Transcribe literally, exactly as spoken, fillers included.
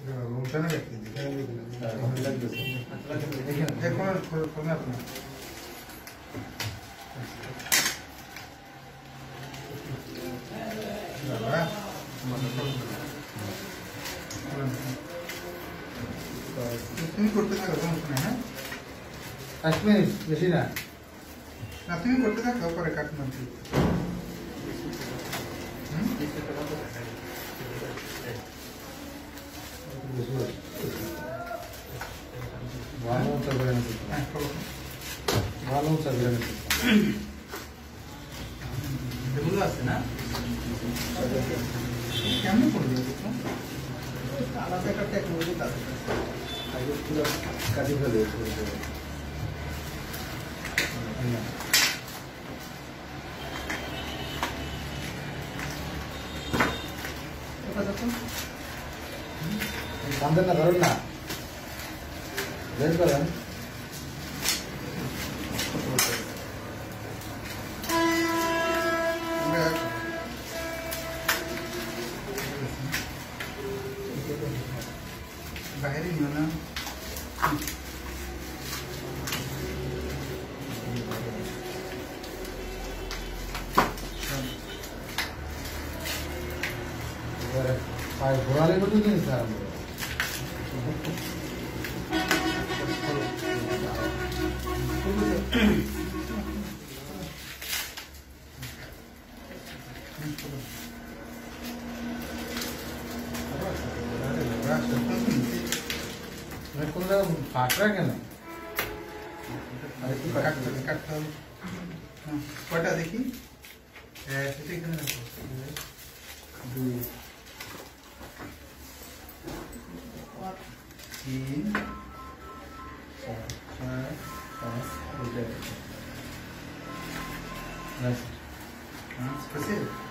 রুমটা রেখে দিই দেখুন খুলুন আপনি তুমি করতে থাকো সমস্যা হ্যাঁ পাঁচ মিনিট বেশি না না তুমি করতে থাকো পরে কাটুন ভালো চাকরি ভালো চাকরি এগুলো আছে না কেমন করবে আলাদা একটা টেকনোলজি তাদের আগে পুরো কাজে ফেলে বান্ধেন না ধরেন না বের করেন বাইরে নিও না ঘোরালে কত জিনিস ফাঁকরা কেন কটা দেখি সেটা এখানে রাখো দুই তিন চার চার পাঁচ ছয় পাঁচ